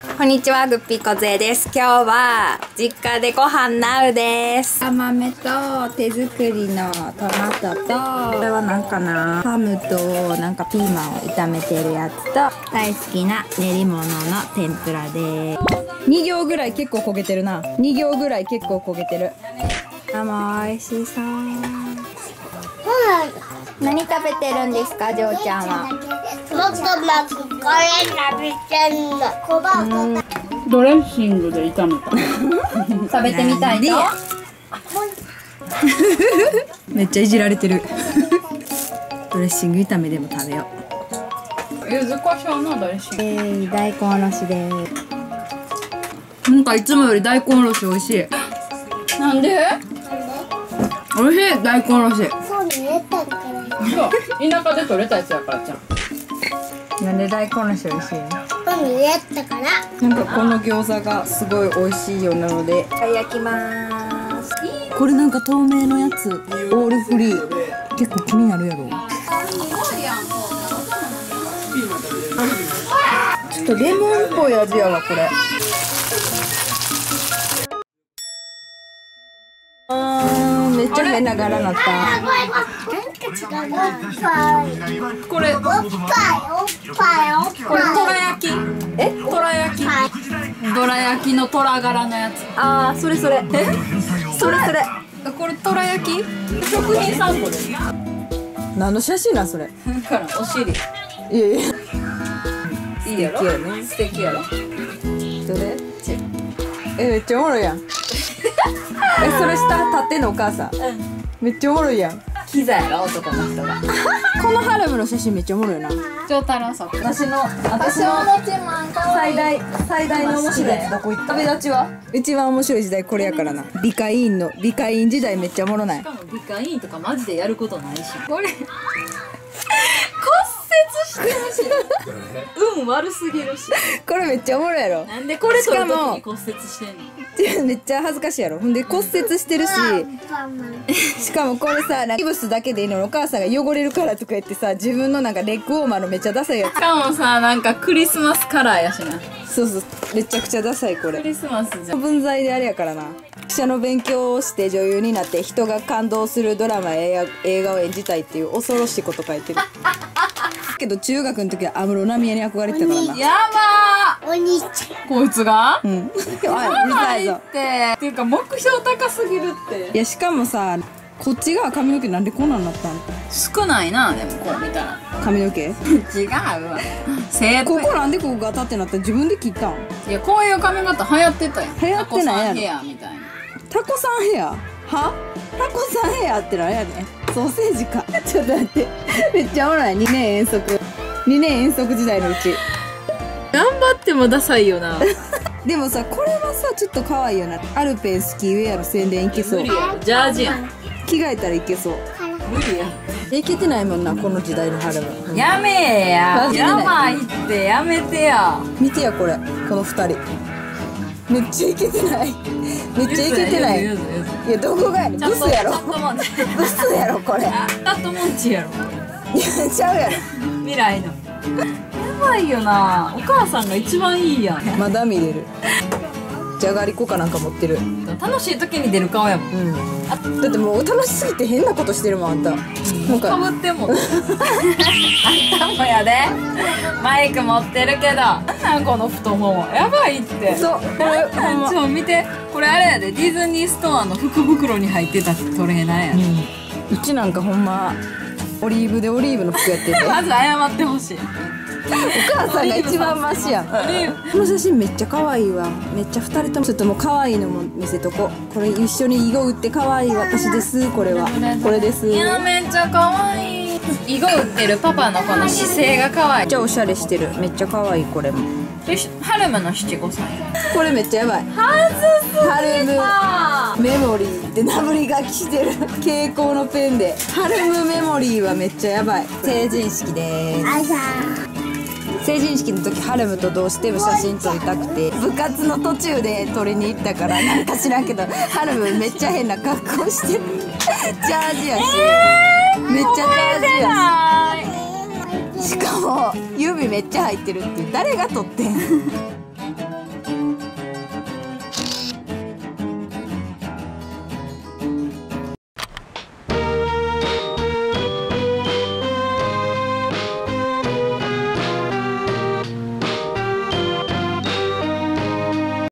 こんにちは、グッピコゼです。今日は実家でご飯ナウです。甘豆と手作りのトマトと、これはなんかな、ハムとなんかピーマンを炒めてるやつと、大好きな練り物の天ぷらです。2行ぐらい結構焦げてるな。2行ぐらい結構焦げてる。あ、もう美味しそう。何食べてるんですか、ジョーちゃんは。 これ食べてんの。 ドレッシングで炒めた。 食べてみたいと。めっちゃいじられてる。ドレッシング炒めでも食べよう。 柚子胡椒のドレッシング。 大根おろしです。なんかいつもより大根おろし美味しい。 なんで？ 美味しい、大根おろし。 そう見えたから。 そう田舎で採れたやつやからじゃん。 なんで大根おろし美味しいの？ そう見えたから。 なんかこの餃子がすごい美味しいようなので焼きます。これなんか透明のやつ、オールフリー。結構気になるやろ。ちょっとレモンっぽい味やわこれ。めっちゃ変な柄なった。 これおっぱいおっぱいおっこれぱい。 トラ焼き。トラ焼き。どら焼きのトラ柄のやつ。 あー、それそれ。それそれ。 これトラ焼き？食品サンプル。 何の写真なんそれ。 だからお尻。 いやいや。 いいやろ？ 素敵やね。 素敵やろ？ どれ？めっちゃおもろいやん。それ下立ってんのお母さん。めっちゃおもろいやん。 キザやろ男の人が。 このハルムの写真めっちゃおもろいな。 長太郎さん。 私の最大の面白いやつどこ行った？旅立ちは一番面白い時代これやからな。美化院時代めっちゃおもろない。 しかも美化院とかマジでやることないし。これ骨折してるし。運悪すぎるし。 これめっちゃおもろいやろ。 なんでこれ撮る時に骨折してんの？ めっちゃ恥ずかしいやろ。ほんで骨折してるし、しかもこれさ、ギブスだけでいいのにお母さんが汚れるからとか言ってさ、自分のなんかレッグウォーマーのめっちゃダサいやつ。 しかもさ、なんかクリスマスカラーやしな。 そうそう、めちゃくちゃダサいこれ。 クリスマスじゃん。 文在であれやからな。役者の勉強をして女優になって人が感動するドラマや映画を演じたいっていう恐ろしいこと書いてる。けど中学の時は安室奈美恵に憧れてたからな。 やばお兄ちー。こいつが？ うん。うるさいぞ。 っていうか目標高すぎるって。 いやしかもさ、こっち側髪の毛なんでこんなんなったん？ 少ないな、でもこう見たら。 髪の毛？ 違うわ。 ここなんでここガタってなった？自分で切ったん？ いや、こういう髪型流行ってたやん。 流行ってないやろタコさんヘアみたいな。 タコさんヘア？は？タコさんヘアってなんやねん。ソーセージか。ちょっと待って。めっちゃおもろい。2年遠足時代のうち。 頑張ってもダサいよな。 でもさ、これはさちょっと可愛いよな。アルペンスキーウェアの宣伝いけそう。 無理やろ。ジャージやん。 着替えたらいけそう。 無理やん。 いけてないもんな、この時代の春も。 やめや。 マジでやばいってやめてや。 見てやこれ、この2人めっちゃいけてない。めっちゃいけてない。いやどこがやねん。ブスやろ。ブスやろこれ。 タトモンチやろ。 いやちゃうやろ。 未来の。やばいよな。お母さんが一番いいやん。 まだ見れる。じゃがりこかなんか持ってる。 楽しい時に出る顔やもん。 うん。だってもう楽しすぎて変なことしてるもんあんた。なんかかぶってんもん。あんたもやで。マイク持ってるけど。なんこの太もも。やばいって。 そう、これほんま。 見て。これあれやで。ディズニーストアの福袋に入ってたトレーナーやで。 うちなんかほんまオリーブの服やってて。 まず謝ってほしい。 お母さんが一番マシやん。この写真めっちゃ可愛いわ。めっちゃ2人ともちょっともう可愛いのも見せとこ。これ一緒に囲碁打って可愛い私です。これはこれです。 いやめっちゃ可愛い。囲碁打ってるパパのこの姿勢が可愛い。 めっちゃおしゃれしてる。めっちゃ可愛いこれも。 ハルムの七五歳。 これめっちゃやばい。ハルムメモリーって名振り書きしてる。蛍光のペンで。ハルムメモリーはめっちゃやばい。成人式でーす。成人式の時ハルムとどうしても写真撮りたくて部活の途中で撮りに行ったからなんか知らんけどハルムめっちゃ変な格好してる。ジャージやし、めっちゃジャージやし、しかも指めっちゃ入ってるって誰が撮ってん？